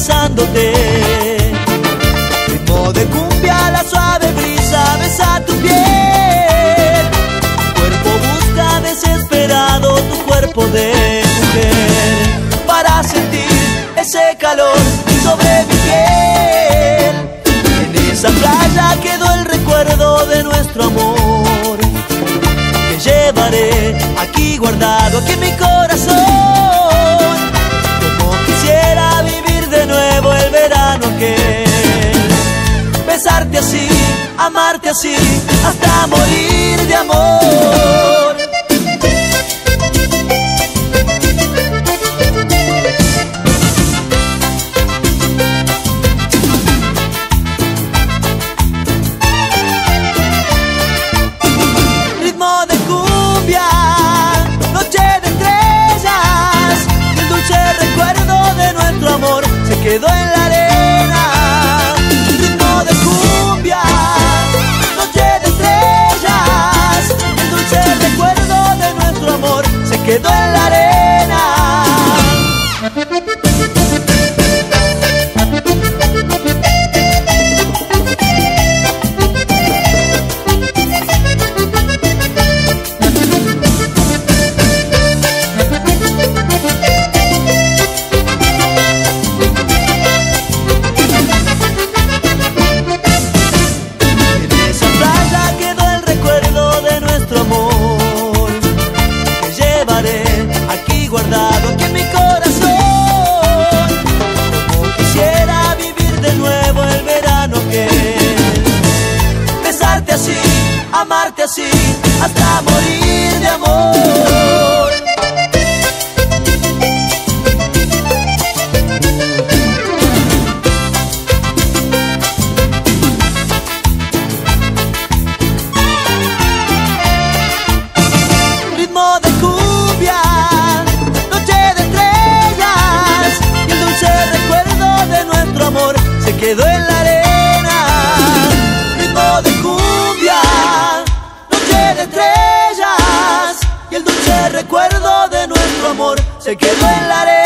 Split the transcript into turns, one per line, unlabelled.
besándote. Ritmo de cumbia, la suave brisa besa tu piel. Tu cuerpo busca desesperado tu cuerpo de mujer, para sentir ese calor sobre mi piel. En esa playa quedó el recuerdo de nuestro amor, que llevaré aquí guardado, aquí en mi corazón. Como quisiera vivir de nuevo el verano aquel, besarte así, amarte así, hasta morir de amor. Ritmo de cumbia, noche de estrellas, el dulce recuerdo de nuestro amor se quedó en la arena. Ritmo de cumbia, noche de estrellas, el dulce recuerdo de nuestro amor se quedó en la arena. Aquí guardado, aquí en mi corazón. Como quisiera vivir de nuevo el verano aquel, besarte así, amarte así, hasta morir de amor. Ritmo de cumbia, noche de estrellas, y el dulce recuerdo de nuestro amor se quedó en la arena. Ritmo de cumbia, noche de estrellas, y el dulce recuerdo de nuestro amor se quedó en la arena.